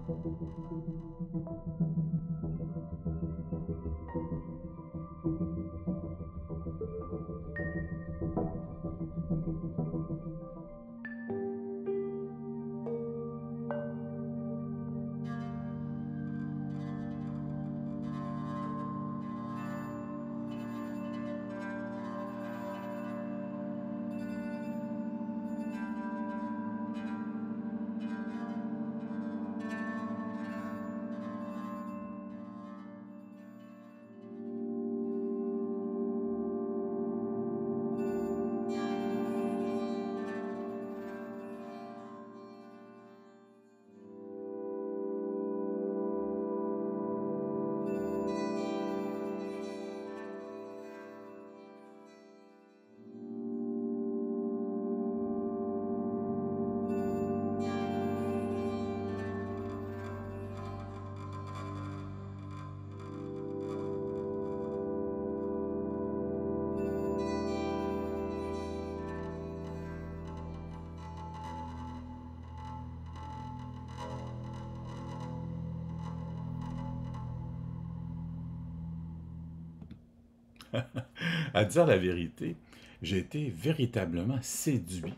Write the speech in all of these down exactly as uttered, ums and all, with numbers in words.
À dire la vérité, j'ai été véritablement séduit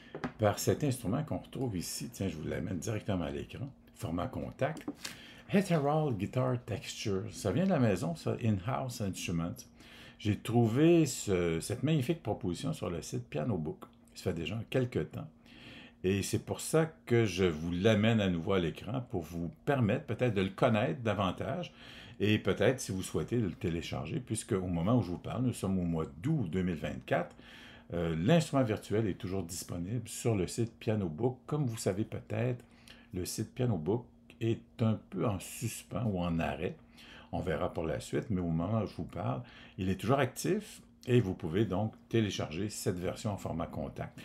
par cet instrument qu'on retrouve ici. Tiens, je vous l'amène directement à l'écran. Format contact. Ethereal Guitar Texture. Ça vient de la maison, ça, In-House Instruments. J'ai trouvé ce- cette magnifique proposition sur le site Piano Book. Ça fait déjà quelques temps. Et c'est pour ça que je vous l'amène à nouveau à l'écran pour vous permettre peut-être de le connaître davantage et peut-être, si vous souhaitez, de le télécharger, puisque au moment où je vous parle, nous sommes au mois d'août deux mille vingt-quatre. Euh, l'instrument virtuel est toujours disponible sur le site Piano Book. Comme vous savez peut-être, le site Piano Book est un peu en suspens ou en arrêt. On verra pour la suite, mais au moment où je vous parle, il est toujours actif et vous pouvez donc télécharger cette version en format contact.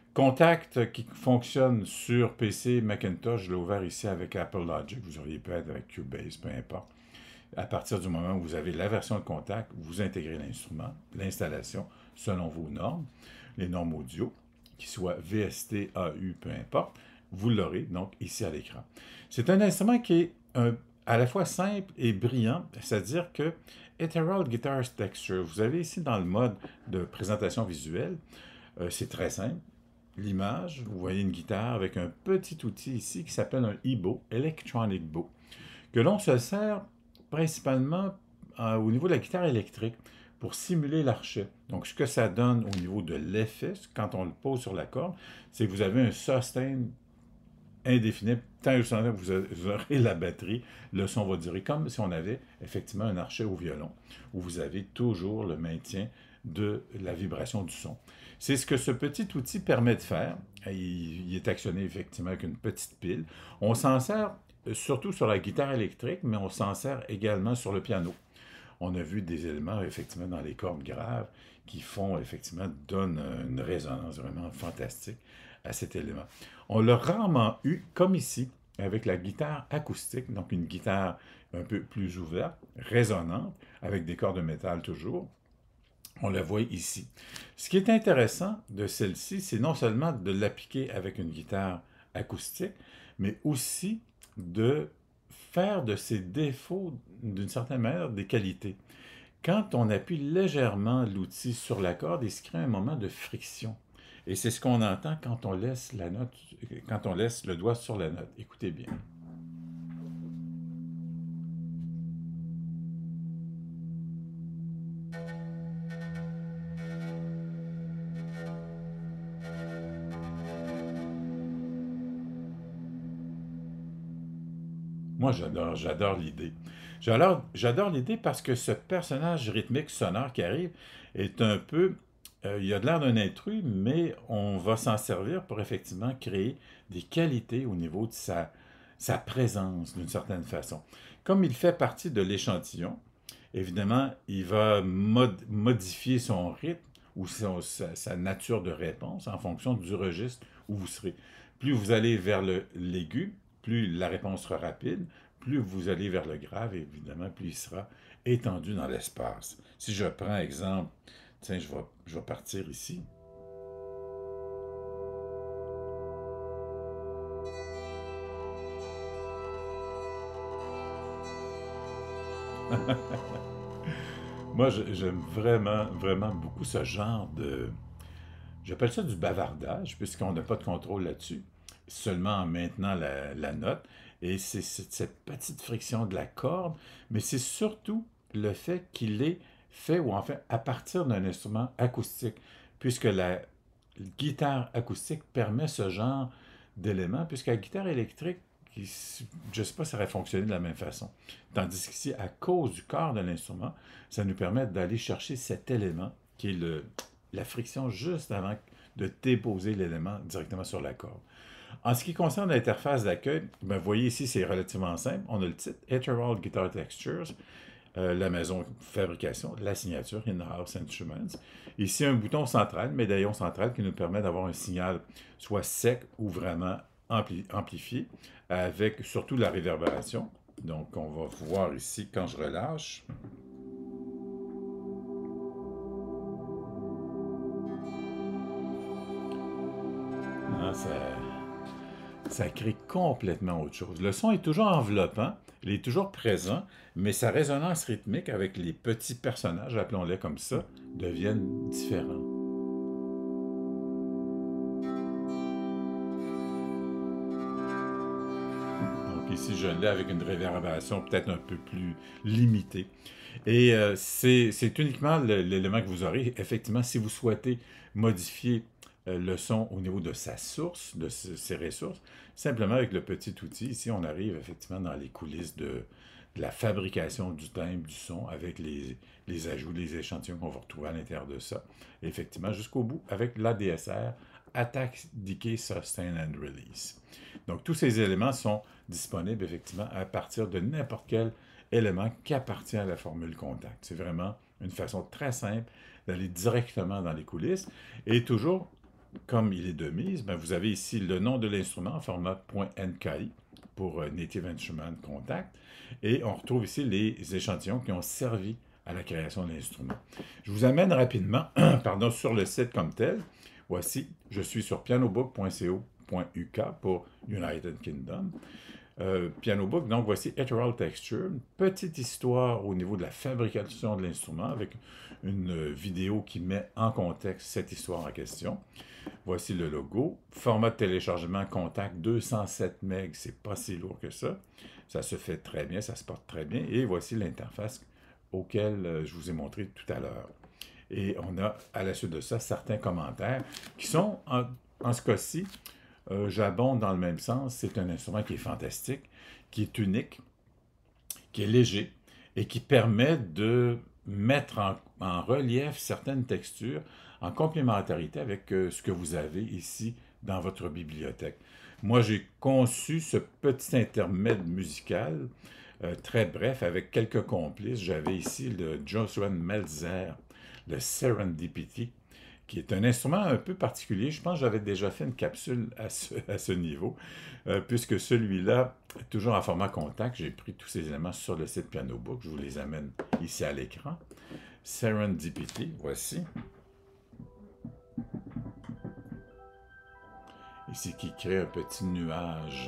Contact qui fonctionne sur P C, Macintosh, je l'ai ouvert ici avec Apple Logic, vous auriez pu être avec Cubase, peu importe. À partir du moment où vous avez la version de contact, vous intégrez l'instrument, l'installation, selon vos normes, les normes audio, qui soient V S T, A U, peu importe, vous l'aurez donc ici à l'écran. C'est un instrument qui est un, à la fois simple et brillant, c'est-à-dire que Ethereal Guitar Texture, vous avez ici dans le mode de présentation visuelle, euh, c'est très simple. L'image, vous voyez une guitare avec un petit outil ici qui s'appelle un E B O, Electronic Bow, que l'on se sert principalement euh, au niveau de la guitare électrique pour simuler l'archet. Donc, ce que ça donne au niveau de l'effet, quand on le pose sur la corde, c'est que vous avez un sustain indéfini, tant que vous aurez la batterie, le son va durer, comme si on avait effectivement un archet au violon, où vous avez toujours le maintien de la vibration du son. C'est ce que ce petit outil permet de faire. Il, il est actionné effectivement avec une petite pile. On s'en sert surtout sur la guitare électrique, mais on s'en sert également sur le piano. On a vu des éléments effectivement dans les cordes graves qui font effectivement, donnent une résonance vraiment fantastique à cet élément. On l'a rarement eu, comme ici, avec la guitare acoustique, donc une guitare un peu plus ouverte, résonante, avec des cordes de métal toujours. On la voit ici. Ce qui est intéressant de celle-ci, c'est non seulement de l'appliquer avec une guitare acoustique, mais aussi de faire de ses défauts, d'une certaine manière, des qualités. Quand on appuie légèrement l'outil sur la corde, il se crée un moment de friction. Et c'est ce qu'on entend quand on laisse la note, quand on laisse le doigt sur la note. Écoutez bien. Moi, j'adore, j'adore l'idée. J'adore, j'adore l'idée parce que ce personnage rythmique sonore qui arrive est un peu... euh, il a de l'air d'un intrus, mais on va s'en servir pour effectivement créer des qualités au niveau de sa, sa présence, d'une certaine façon. Comme il fait partie de l'échantillon, évidemment, il va mod- modifier son rythme ou son- sa, sa nature de réponse en fonction du registre où vous serez. Plus vous allez vers le- l'aigu, plus la réponse sera rapide. Plus vous allez vers le grave, évidemment, plus il sera étendu dans l'espace. Si je prends exemple, tiens, je vais, je vais partir ici. Moi, je- j'aime vraiment, vraiment beaucoup ce genre de... J'appelle ça du bavardage, puisqu'on n'a pas de contrôle là-dessus, seulement en maintenant la, la note. Et c'est c'est cette petite friction de la corde, mais c'est surtout le fait qu'il est fait, ou en fait, à partir d'un instrument acoustique, puisque la guitare acoustique permet ce genre d'éléments, puisque la guitare électrique, qui- je ne sais pas si ça aurait fonctionné de la même façon. Tandis qu'ici, à cause du corps de l'instrument, ça nous permet d'aller chercher cet élément qui est le, la friction juste avant de déposer l'élément directement sur la corde. En ce qui concerne l'interface d'accueil, ben, vous voyez ici, c'est relativement simple. On a le titre Ethereal Guitar Textures, euh, la maison de fabrication, la signature In-House Instruments. Ici, un bouton central, médaillon central, qui nous permet d'avoir un signal soit sec ou vraiment ampli amplifié, avec surtout la réverbération. Donc, on va voir ici quand je relâche. Ah, ça, ça crée complètement autre chose. Le son est toujours enveloppant, il est toujours présent, mais sa résonance rythmique avec les petits personnages, appelons-les comme ça, deviennent différents. Donc ici, je l'ai avec une réverbération peut-être un peu plus limitée. Et euh, c'est c'est uniquement l'élément que vous aurez. Effectivement, si vous souhaitez modifier euh, le son au niveau de sa source, de ses ressources, simplement avec le petit outil, ici, on arrive effectivement dans les coulisses de, de la fabrication du timbre, du son, avec les, les ajouts, les échantillons qu'on va retrouver à l'intérieur de ça. Et effectivement, jusqu'au bout, avec l'A D S R, Attack, Decay, Sustain and Release. Donc, tous ces éléments sont disponibles effectivement à partir de n'importe quel élément qui appartient à la formule contact. C'est vraiment une façon très simple d'aller directement dans les coulisses. Et toujours, comme il est de mise, ben vous avez ici le nom de l'instrument en format .nki pour Native Instrument Contact. Et on retrouve ici les échantillons qui ont servi à la création de l'instrument. Je vous amène rapidement pardon, sur le site comme tel. Voici, je suis sur pianobook point co point u k pour United Kingdom. Euh, Piano Book, donc voici Ethereal Texture, une petite histoire au niveau de la fabrication de l'instrument avec une vidéo qui met en contexte cette histoire en question. Voici le logo, format de téléchargement contact deux cent sept mégas, c'est pas si lourd que ça, ça se fait très bien, ça se porte très bien, et voici l'interface auquel euh, je vous ai montré tout à l'heure. Et on a à la suite de ça certains commentaires qui sont en, en ce cas-ci, Euh, j'abonde dans le même sens. C'est un instrument qui est fantastique, qui est unique, qui est léger et qui permet de mettre en, en relief certaines textures en complémentarité avec euh, ce que vous avez ici dans votre bibliothèque. Moi, j'ai conçu ce petit intermède musical euh, très bref avec quelques complices. J'avais ici le Joshua Melzer, le Serendipity, qui est un instrument un peu particulier. Je pense que j'avais déjà fait une capsule à ce, à ce niveau, euh, puisque celui-là, toujours en format contact, j'ai pris tous ces éléments sur le site Piano Book. Je vous les amène ici à l'écran. Serendipity, voici. Ici, qui crée un petit nuage.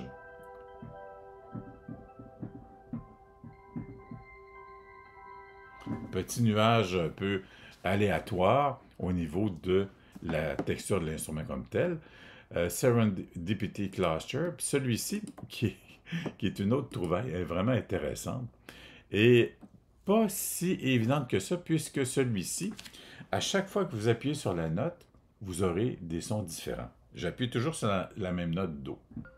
Petit nuage un peu aléatoire au niveau de la texture de l'instrument comme tel. Euh, Serendipity Cluster, celui-ci, qui est, qui est une autre trouvaille, est vraiment intéressante et pas si évidente que ça, puisque celui-ci, à chaque fois que vous appuyez sur la note, vous aurez des sons différents. J'appuie toujours sur la, la même note Do.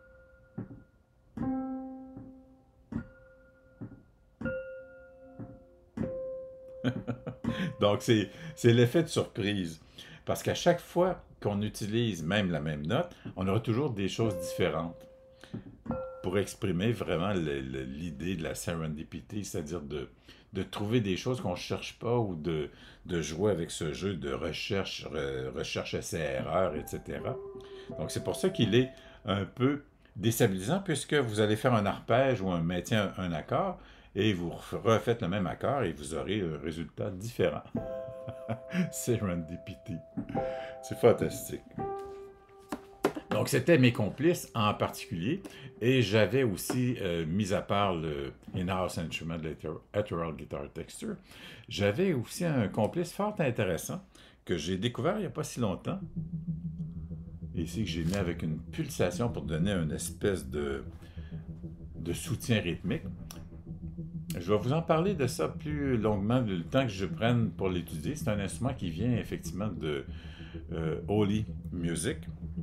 Donc, c'est l'effet de surprise. Parce qu'à chaque fois qu'on utilise même la même note, on aura toujours des choses différentes pour exprimer vraiment l'idée de la serendipity, c'est-à-dire de, de trouver des choses qu'on ne cherche pas ou de, de jouer avec ce jeu de recherche, re, recherche essai-erreur, et cetera. Donc, c'est pour ça qu'il est un peu déstabilisant, puisque vous allez faire un arpège ou un maintien, un accord, et vous refaites le même accord et vous aurez un résultat différent. Serendipity. C'est fantastique. Donc, c'était mes complices en particulier. Et j'avais aussi, euh, mis à part le In-House Instrument Ethereal Guitar Texture, j'avais aussi un complice fort intéressant que j'ai découvert il n'y a pas si longtemps. Et ici, que j'ai mis avec une pulsation pour donner une espèce de, de soutien rythmique. Je vais vous en parler de ça plus longuement le temps que je prenne pour l'étudier. C'est un instrument qui vient effectivement de euh, Holy Music.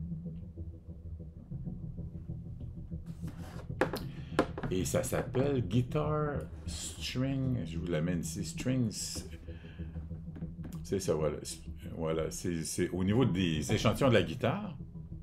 Et ça s'appelle Guitar String, je vous l'amène ici, Strings. C'est ça, voilà. Voilà, c'est au niveau des échantillons de la guitare.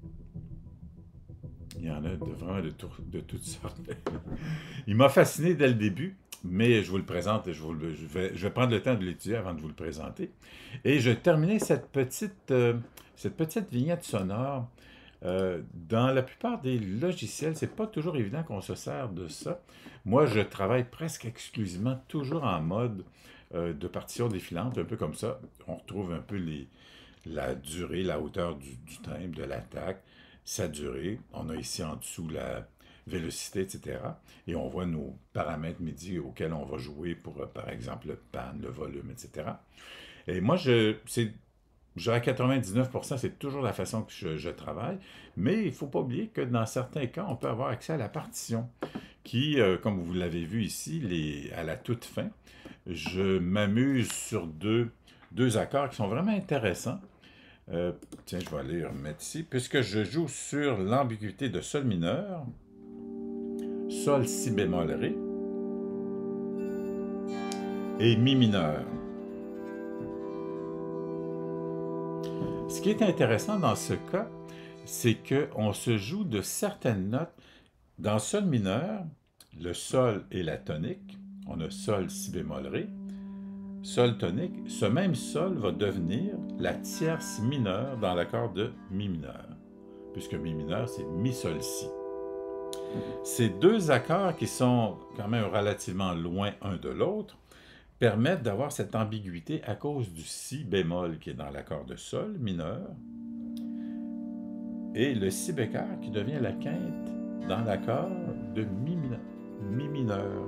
Il y en a de, vraiment de, tout, de toutes sortes. Il m'a fasciné dès le début, mais je vous le présente et je, vous le, je, vais, je vais prendre le temps de l'étudier avant de vous le présenter. Et je vais terminer cette petite, euh, cette petite vignette sonore. Euh, dans la plupart des logiciels, c'est pas toujours évident qu'on se sert de ça. Moi, je travaille presque exclusivement toujours en mode euh, de partition défilante, un peu comme ça. On retrouve un peu les, la durée, la hauteur du, du timbre, de l'attaque, sa durée. On a ici en dessous la vélocité, et cetera. Et on voit nos paramètres MIDI auxquels on va jouer pour, euh, par exemple, le pan, le volume, et cetera. Et moi, je, c'est je dirais quatre-vingt-dix-neuf pour cent, c'est toujours la façon que je, je travaille, mais il ne faut pas oublier que dans certains cas, on peut avoir accès à la partition, qui, euh, comme vous l'avez vu ici, les, à la toute fin, je m'amuse sur deux, deux accords qui sont vraiment intéressants. Euh, tiens, je vais aller remettre ici, puisque je joue sur l'ambiguïté de Sol mineur, Sol si bémol Ré, et Mi mineur. Ce qui est intéressant dans ce cas, c'est qu'on se joue de certaines notes. Dans Sol mineur, le Sol et la tonique, on a Sol, Si bémol, Ré, Sol tonique, ce même Sol va devenir la tierce mineure dans l'accord de Mi mineur, puisque Mi mineur, c'est Mi, Sol, Si. Ces deux accords qui sont quand même relativement loin un de l'autre, permettent d'avoir cette ambiguïté à cause du Si bémol qui est dans l'accord de Sol mineur et le Si bécœur qui devient la quinte dans l'accord de Mi mineur. Mi mineur.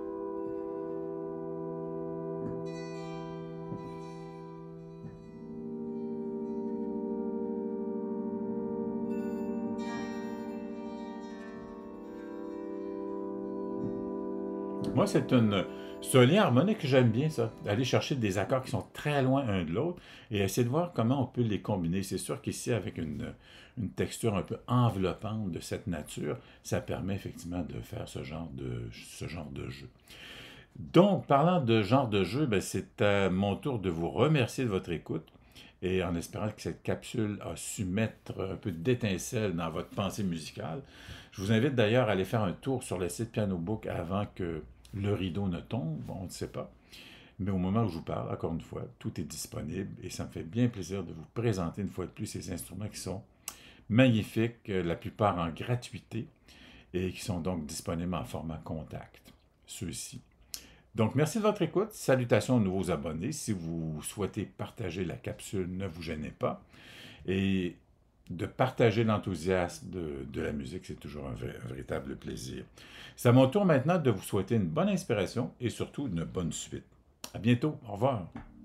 Moi, c'est une... C'est un lien harmonique que j'aime bien, ça, d'aller chercher des accords qui sont très loin un de l'autre et essayer de voir comment on peut les combiner. C'est sûr qu'ici, avec une, une texture un peu enveloppante de cette nature, ça permet effectivement de faire ce genre de, ce genre de jeu. Donc, parlant de genre de jeu, ben, c'est à mon tour de vous remercier de votre écoute et en espérant que cette capsule a su mettre un peu d'étincelle dans votre pensée musicale. Je vous invite d'ailleurs à aller faire un tour sur le site Piano Book avant que le rideau ne tombe, on ne sait pas. Mais au moment où je vous parle, encore une fois, tout est disponible et ça me fait bien plaisir de vous présenter une fois de plus ces instruments qui sont magnifiques, la plupart en gratuité et qui sont donc disponibles en format contact, ceux-ci. Donc, merci de votre écoute. Salutations aux nouveaux abonnés. Si vous souhaitez partager la capsule, ne vous gênez pas. Et de partager l'enthousiasme de, de la musique, c'est toujours un, vrai, un véritable plaisir. C'est à mon tour maintenant de vous souhaiter une bonne inspiration et surtout une bonne suite. À bientôt. Au revoir.